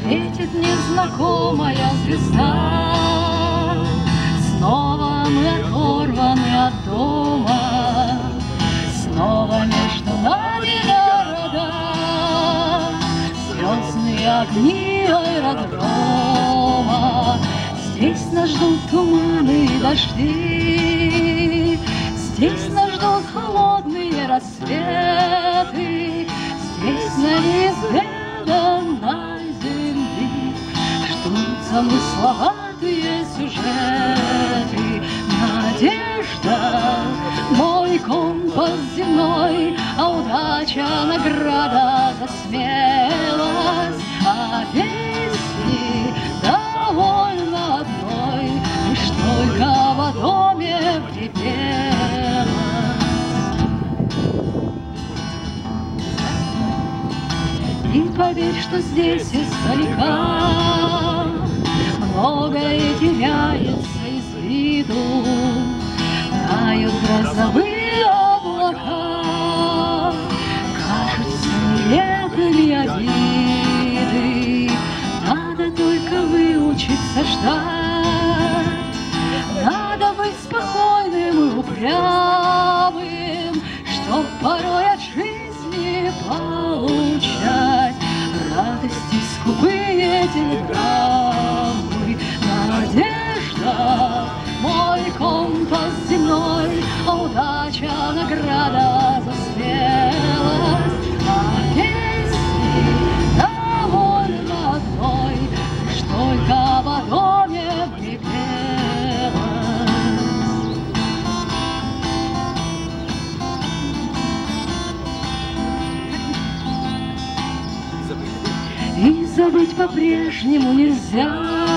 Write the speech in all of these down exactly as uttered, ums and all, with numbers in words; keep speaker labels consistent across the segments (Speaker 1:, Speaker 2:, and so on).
Speaker 1: Светит незнакомая звезда. Снова мы оторваны от дома, снова между нами города, звездные огни аэродрома. Здесь нас ждут туманы и дожди, здесь нас ждут холодные рассветы, здесь на неизведанной земли ждут замысловатые сюжеты. Надежда — мой компас земной, а удача — награда за смелость. А песни довольно одной, лишь только в доме припелась. И поверь, что здесь издалека многое теряется из виду, тают грозовые облака, кажутся нелепыми обиды. Надо только выучиться ждать, надо быть спокойным и упрямым, чтоб порой от жизни получать радости скупые телеграммы. Надежда — мой компас земной, а удача — награда за смелость. А песни довольно одной, лишь только в доме припелась. И забыть по-прежнему нельзя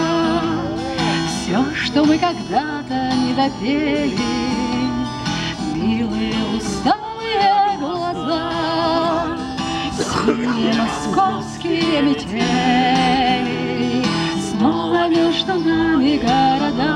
Speaker 1: все, что мы когда-то не допели. Милые усталые глаза, синие московские метели, снова между нами города.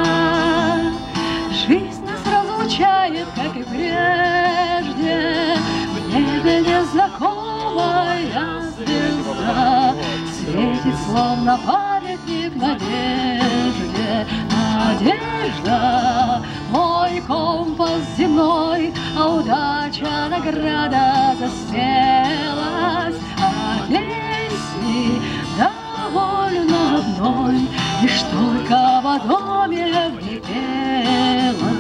Speaker 1: Жизнь нас разлучает, как и прежде, в небе незнакомая звезда светит, словно памятник надежде. Надежда — мой компас земной, а удача — награда за смелость. А песни довольно одной, лишь только в доме припелась.